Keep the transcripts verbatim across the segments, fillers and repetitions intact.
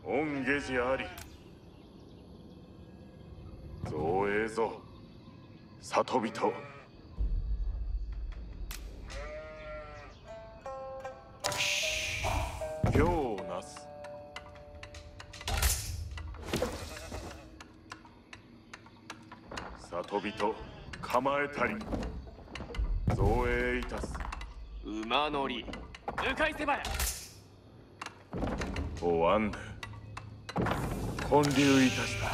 恩下寺あり。造営ぞ里人。行をなす。里人構えたり。造営いたす。 馬乗り向かいせばや。 おわんぬ建立いたした。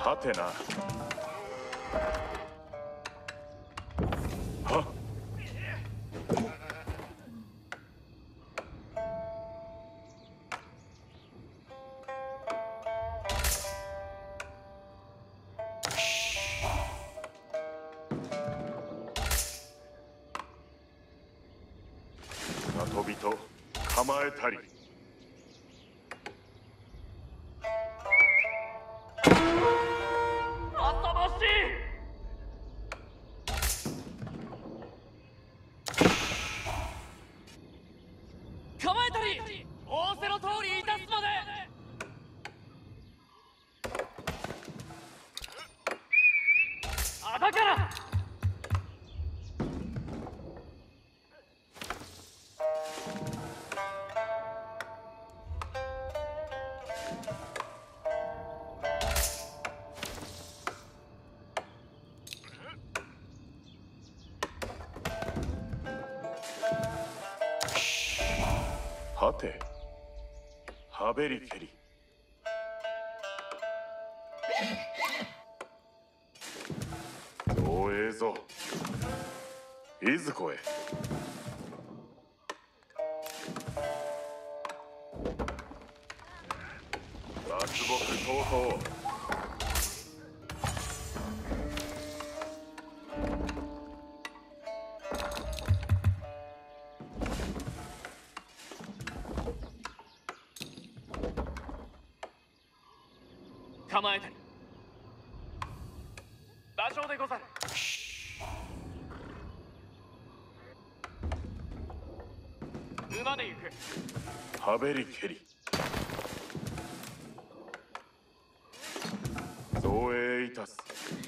はてな。はっ。里人構えたり。 構えたり、仰せの通りいたすまで。あだから。 はてはべりけり。造営ぞいずこへ。脱獄とうとう。 構えたり。馬上でござる。馬で行く。 はべりけり。造営いたす。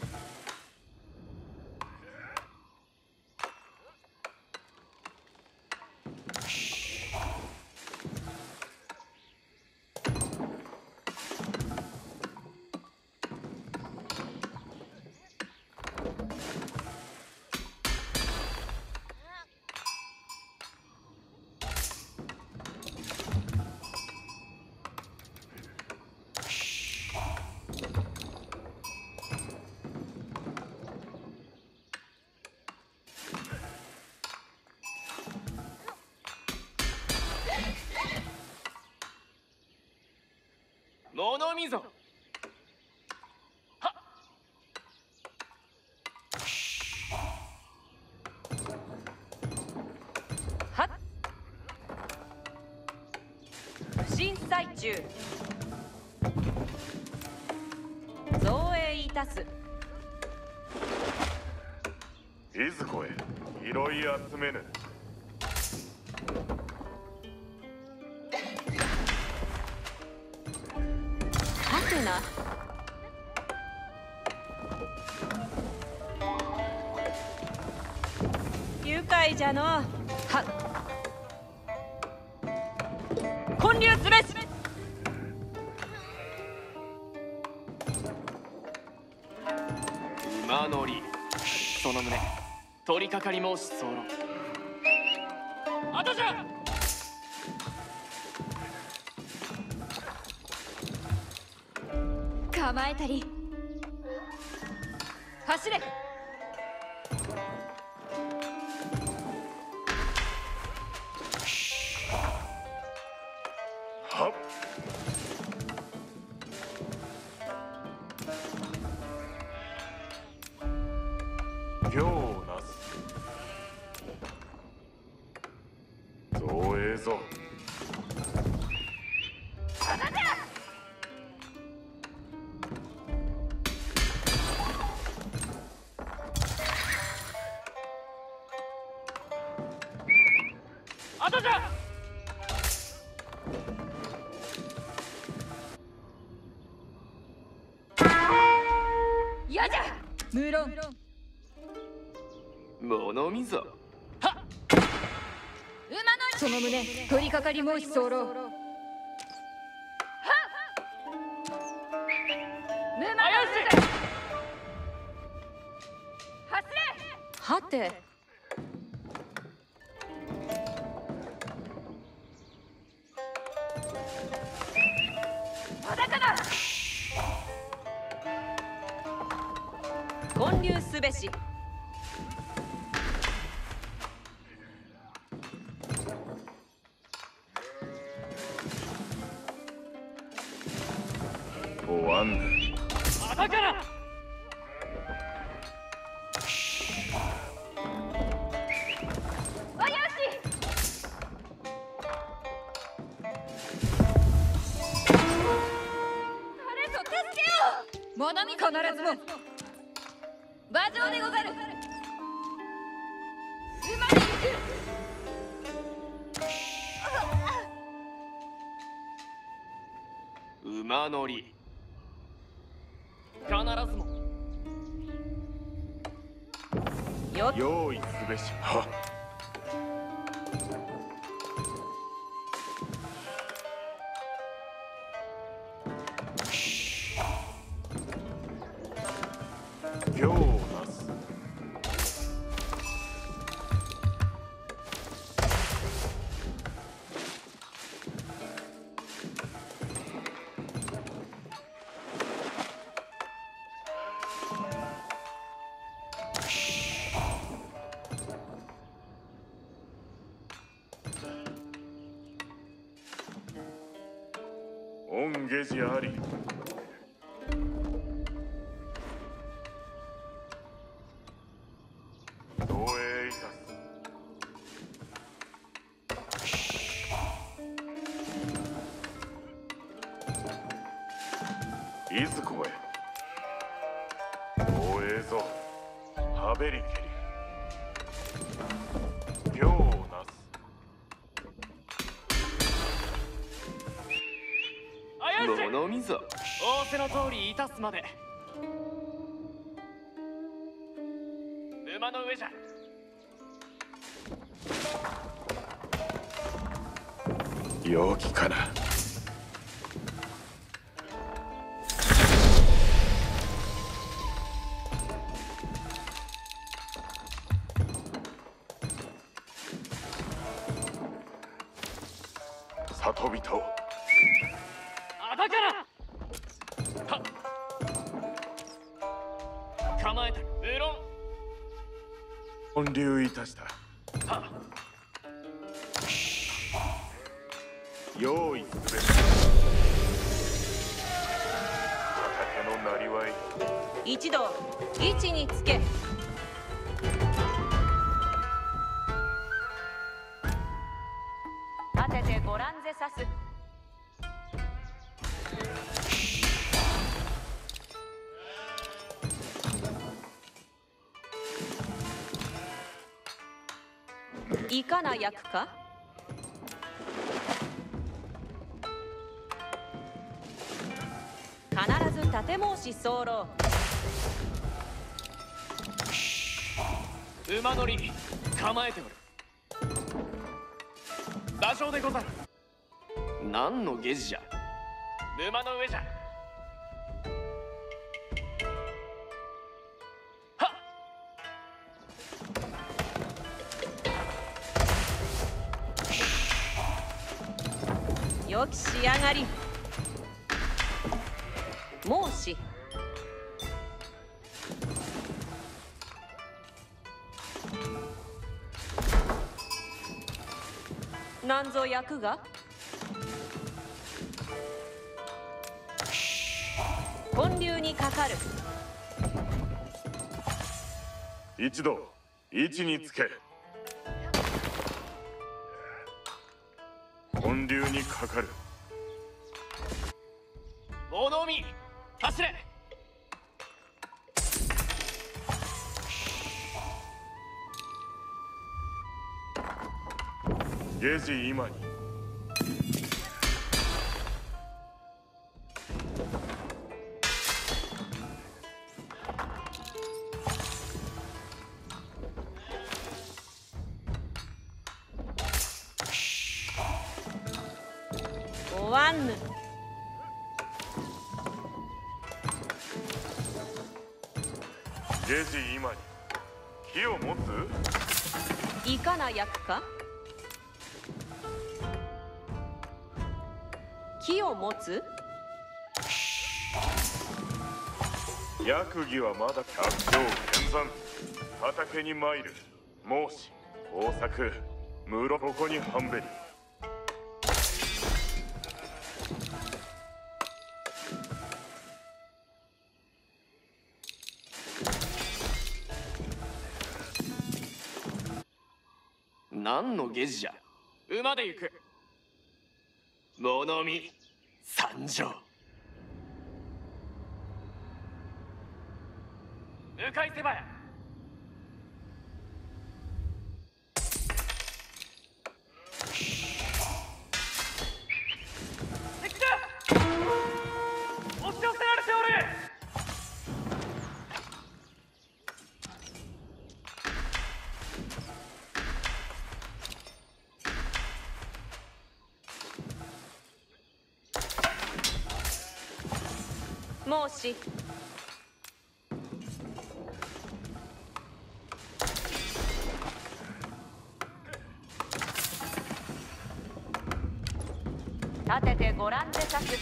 物見ぞ。はっ。 はっ。不審最中。造営いたす。 いずこへ拾い集めぬ。 はてな。愉快じゃの。はっ。建立すべし。 馬乗りその旨取り掛かり申し候。あとじゃ。 構えたり。走れ。 はっ。行をなす。造営ぞ。 あとじゃ。 やじゃ無論物見ぞ。はっ、 馬のその胸取りかかり申し候。はっ、沼の渦発令。はて裸だ。建立すべし。 おわんだからわよし。誰ぞ助けよう。物見必ずも馬上でござる。馬に行く。 馬乗り必ずも。 よっ用意すべし。はっ。行をなす。恩下寺あり。同営いたす。いずこへ。同営ぞ。はべりけり。行をなす。 物見ぞ。仰せの通りいたすまで。馬の上じゃ。 陽気かな。里人。 あだからはっ、構えた。無論建立いたした。 はっ、 用意すべし。畑のなりわい。 一同位置につけ。立ててご覧ぜさす。いかな役か。必ず立て申し候。 馬乗り構えておる。馬上でござる。何の下地じゃ。沼の上じゃ。はっ。よき仕上がり。申し。なんぞ役が。建立にかかる。 一同位置につけ。建立にかかる。 物見走れ。 下地今に。 終わんぬ。 ゲジ今に火を持つ？ いかな役か？木を持つ？ 役儀はまだ百姓剣山畑に参る孟子大作室ここに半べり。 何の下事じゃ。馬で行く。物見参上。向かいせばや。敵だ。押し寄せられておる。 孟子。立ててごらんでさす。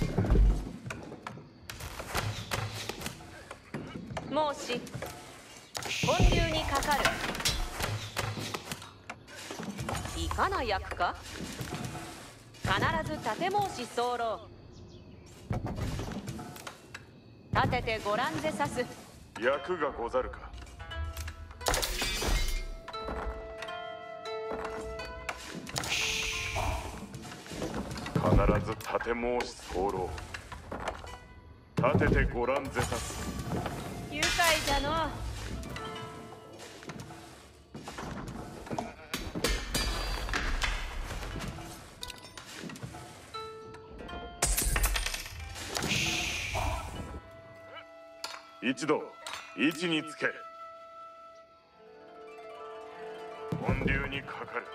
孟子。本流にかかる。いかな役か？必ず立て申し候。立ててごらんでさす。 役がござるか。必ず立て申し候。立ててごらんぜさす。 愉快じゃの。 一度位置につけ。本流にかかる。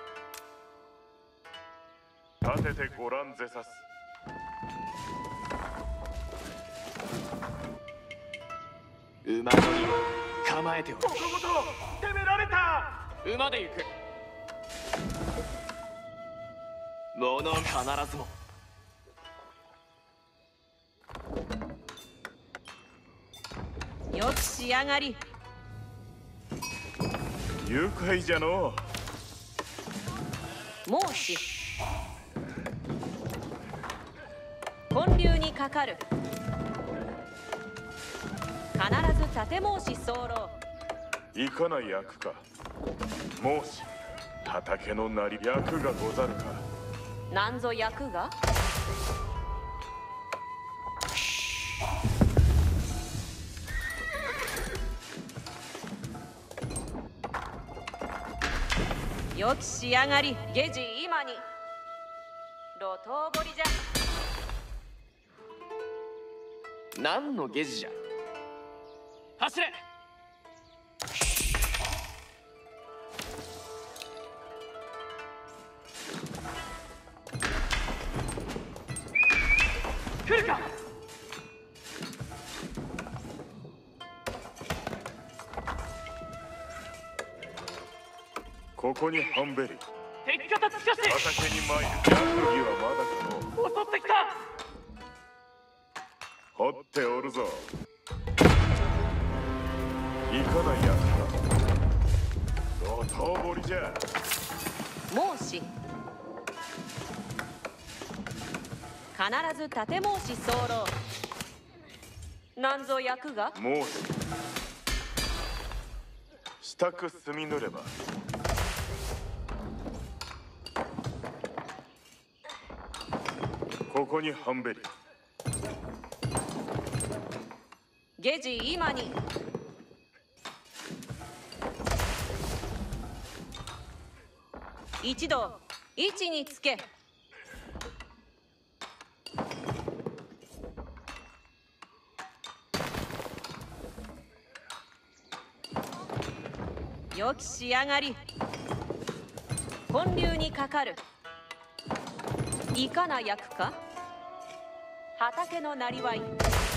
立ててごらんぜさす。 馬乗り構えておる。ここごと攻められた。馬で行く。物必ずも。 よく仕上がり。 愉快じゃの孟子。本流にかかる。必ず立て申し候。 いかな役か。孟子畑のなり役がござるか。 なんぞ役が？よき仕上がり。下事今に路頭堀じゃ。 何の下事じゃ。走れ。来るか。 ここに半べり。 敵方つかして。 畑に参る。役儀はまだかの。 襲ってきた。 掘っておるぞ。いかない役か。路頭堀じゃ。 孟子。必ず立て申し候。なんぞ役が？ 孟子支度済みぬれば。ここに半べり。 下事今に。一度位置につけ。よき仕上がり。本流にかかる。 いかな役か。畑のなりわい。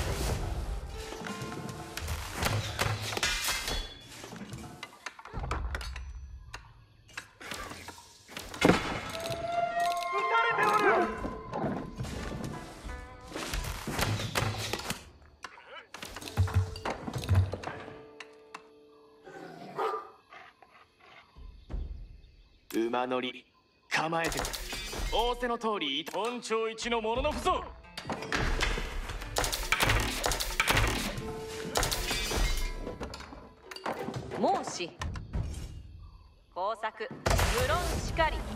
馬乗り構えてる。仰せの通り本庁一のもののふぞ。 孟子工作無論しかり。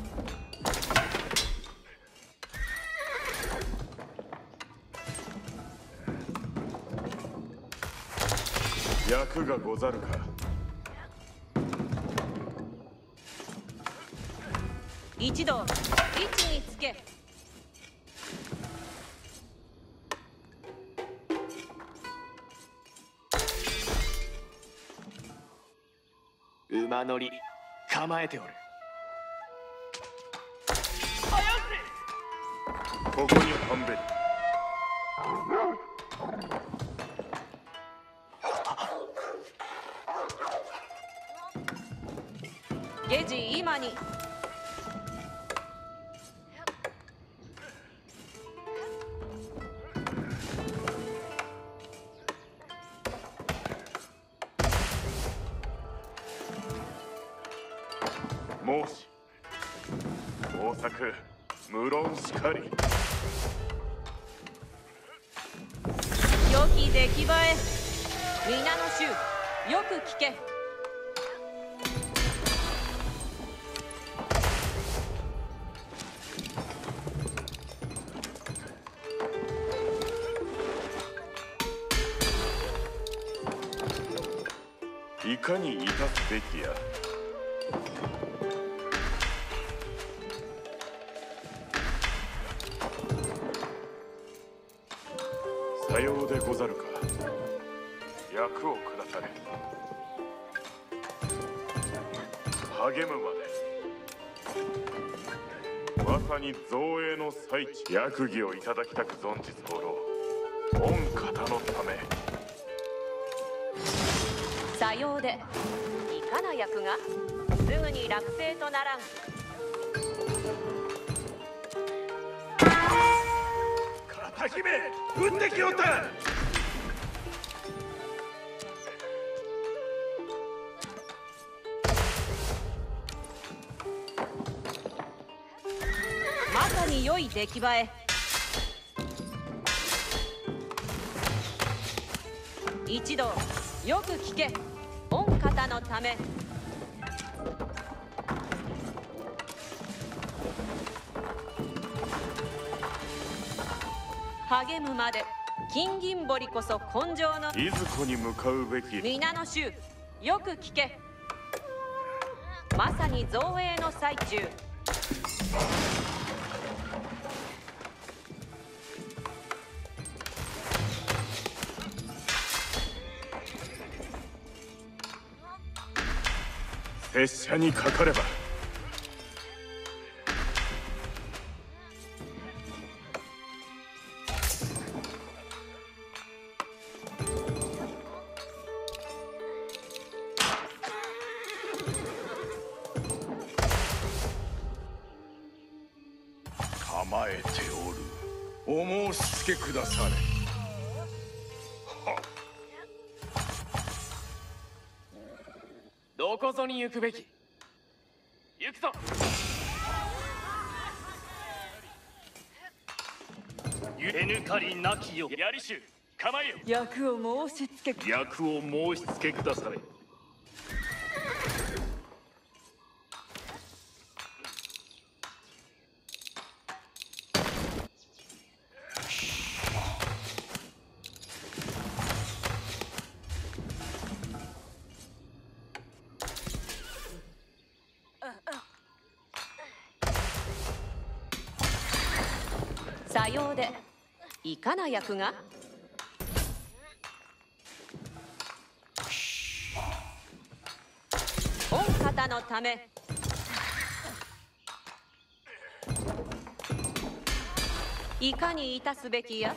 役がござるか。 一同位置につけ。 馬乗り構えておる。 ここに半べり。 下次今に。 孟子工作無論しかり。 良き出来栄え。皆の衆よく聞け。 いかに致すべきや。さようでござるか。役を下され。励むまで。まさに造営の最中、役儀をいただきたく存じ候。御方のため。 さようでいかな役がすぐに落成とならん。 片姫撃ってきよった。 まさに良い出来栄え。一同よく聞け。御方のため。励むまで。金銀堀こそ根性の。 いずこに向かうべき。 皆の衆よく聞け。まさに造営の最中。 拙者にかかれば。 構えておる。お申し付けくだされ。 どこぞに行くべき。行くぞ。ゆえぬかりなきよ。やりしゅ構えよ。 役を申し付け。 役を申し付けくだされ。 さようでいかな役が。御方のため。 いかにいたすべきや。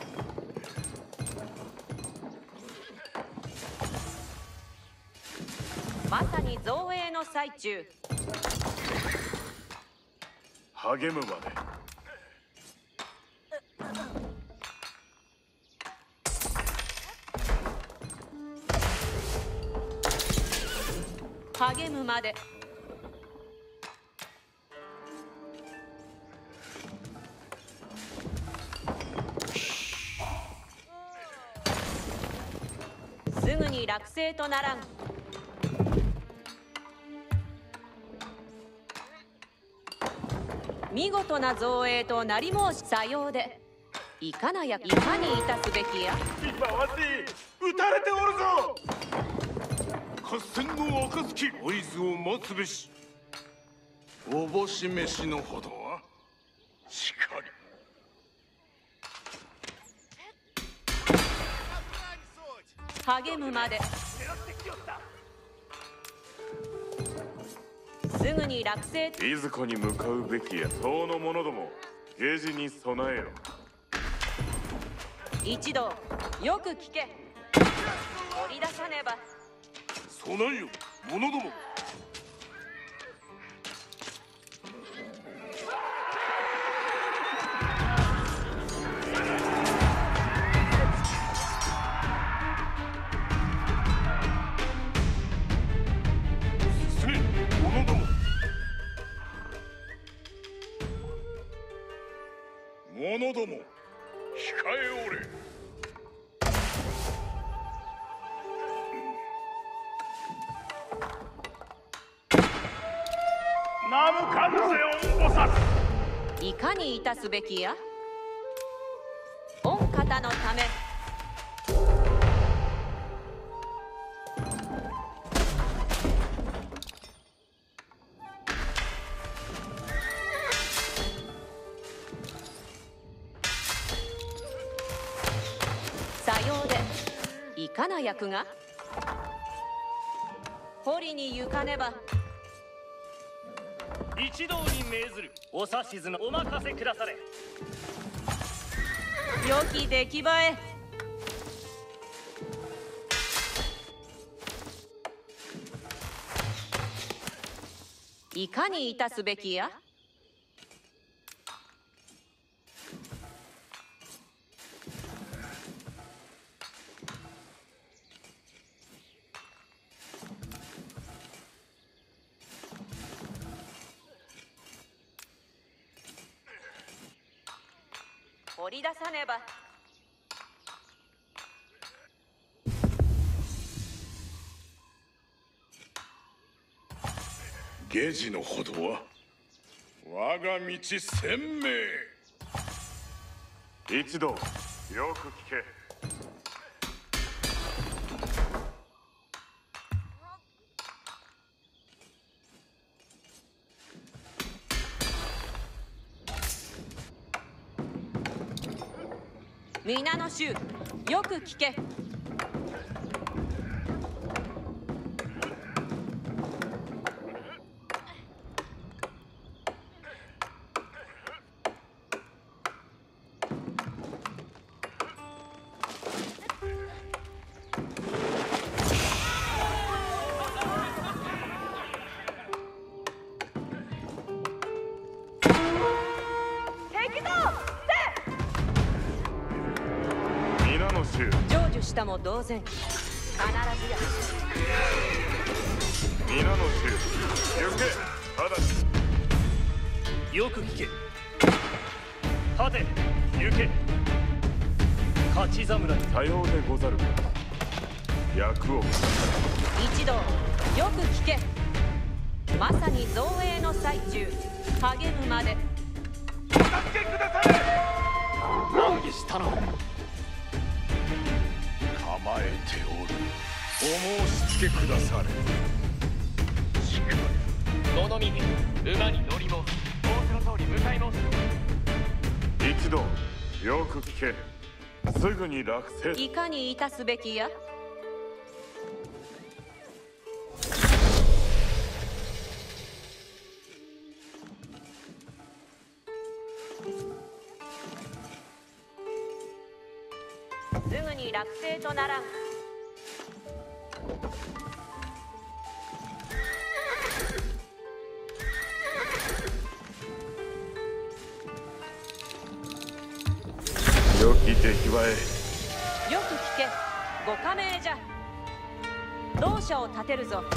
まさに造営の最中。 励むまで。 励むまで。すぐに落成とならん。見事な造営となり申しさようで、いかなやいかにいたすべきや。 今わし撃たれておるぞ。 合戦の暁合図を待つべし。おぼし飯のほどはしかり。 励むまで。すぐに落成。 いずこに向かうべきや。党の者ども、下事に備えよ。 一同よく聞け。掘り出さねば。 備えよ者ども。進め者ども。者ども控えおれ。 ナムカンゼオン菩薩。 いかにいたすべきや。御方のため。さようで、いかな役が。掘りに行かねば。 一同に命ずる。お指図のお任せくだされ。 良き出来栄え。いかにいたすべきや。掘り出さねば。 下事のほどは我が道鮮明。 一同よく聞け。 皆の衆よく聞け。成就したも同然。必ずや。 皆の衆行け。ただしよく聞け。立て行け。勝ち侍。 さようでござるか。役を。 一同よく聞け。まさに造営の最中。励むまで。 お助けくだされ。 難儀したの。 構えておる。お申し付けくだされ。しかり。 物見馬に乗りも。仰せの通り向かいます。 一同よく聞け。すぐに落成。 いかにいたすべきや。 すぐに落成とならん。 良き出来栄よく聞け、ご加盟じゃ。同社を立てるぞ。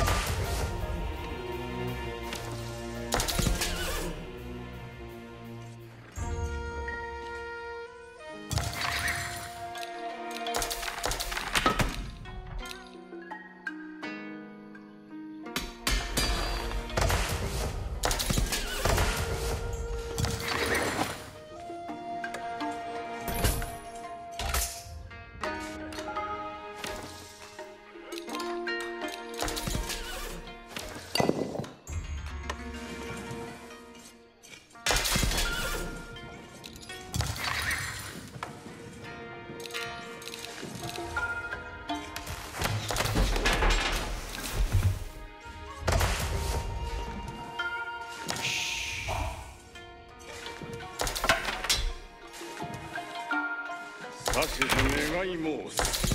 指図願い申す。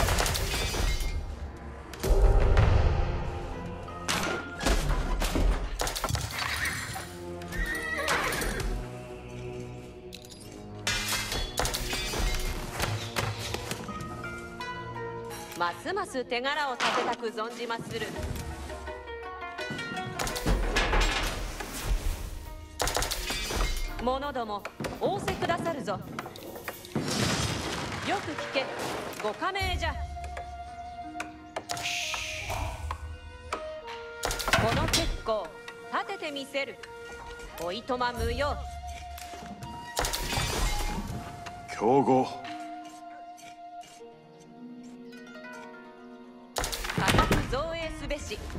ますます手柄を立てたく存じまする。者ども仰せくださるぞ。よく聞け、ご加盟じゃ。この結構立ててみせる。おいとま無用。 競合固く造営すべし。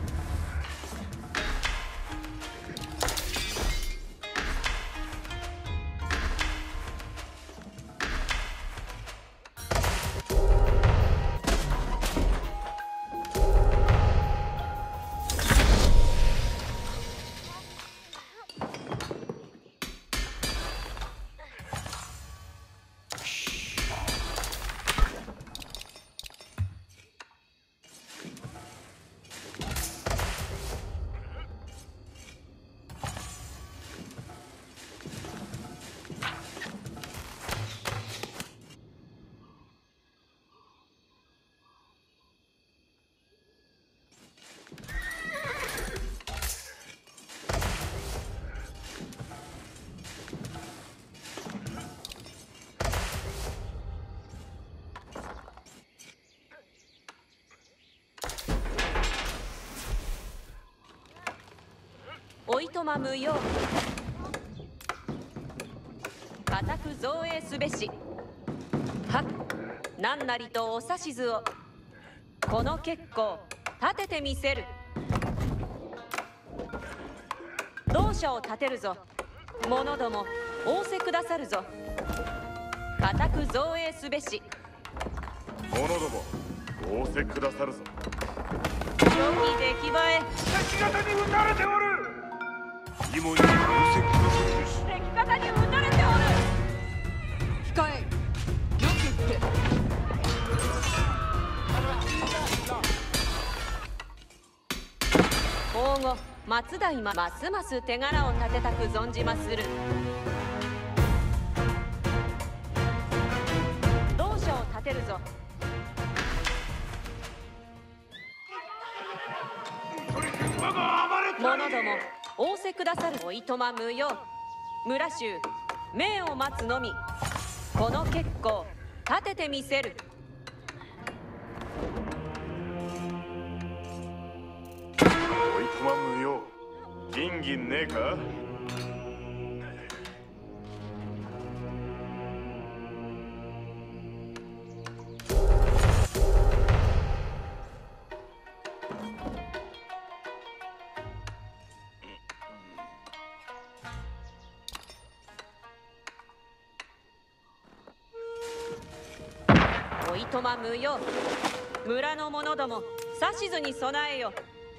おいとま無用。固く造営すべし。はっ、何なりとお指図を。この結構立ててみせる。同社を立てるぞ。者ども仰せくださるぞ。固く造営すべし。 者ども仰せくださるぞ。 良き出来栄え。 敵方に撃たれておる。今に仰せくださるべし。 敵方に撃たれておる。 控え、よく聞け。 皇后松田今ますます手柄を立てたく存じまする。同社を立てるぞ。者ども仰せくださる。おいとま無用。村衆命を待つのみ。この結構立ててみせる。 おいとま無用。銀銀ねえか。 おいとま無用。村の者ども指図に備えよ。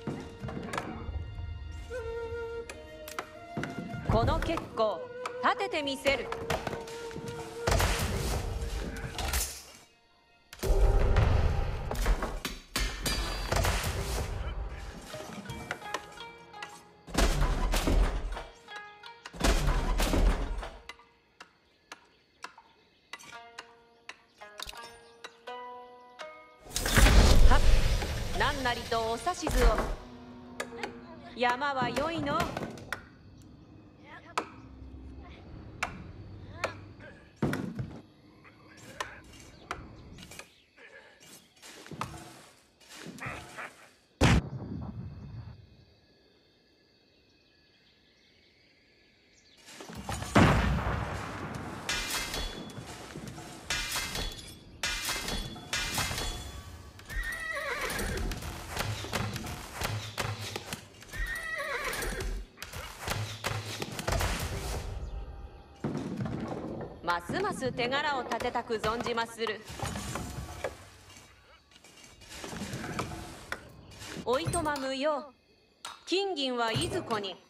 この結構立ててみせる。 何なりとお指図を。山は良いの。ますます手柄を立てたく存じまする。おいとま無用。金銀はいずこに。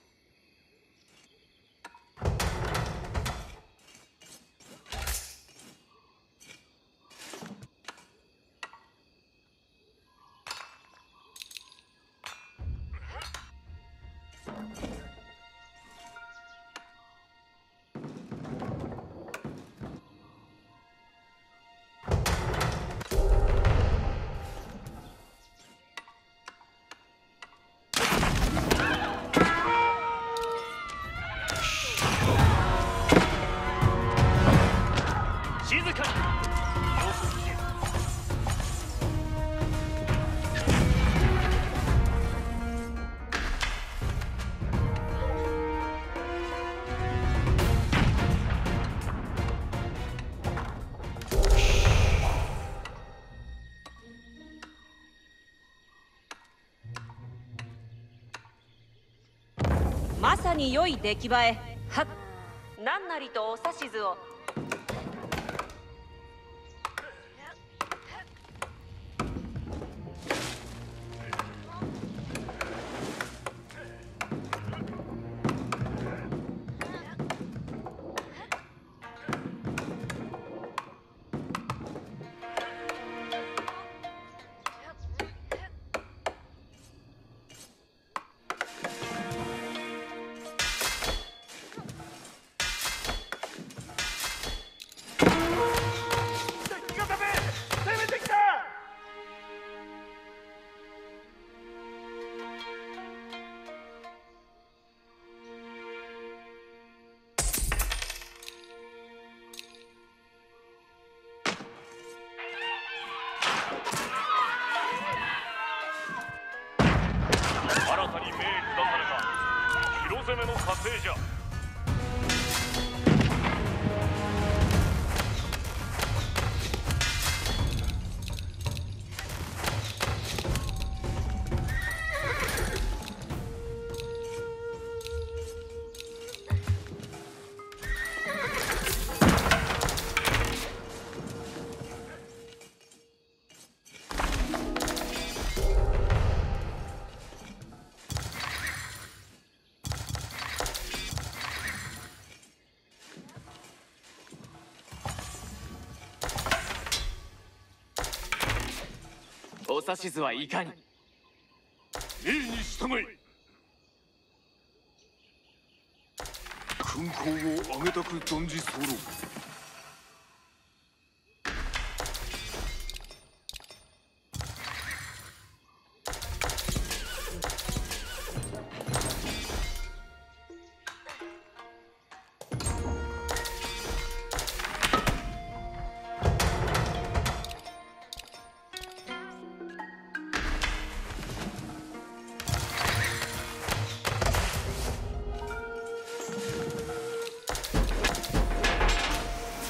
静かに。 まさに良い出来栄え。はっ、何なりとお指図を。 新たに命下された広攻めの加勢じゃ。 お指図はいかに。 命に従い勲功をあげたく存じ候。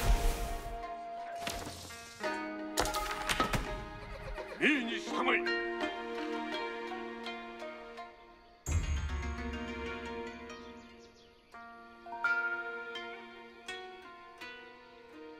命に従い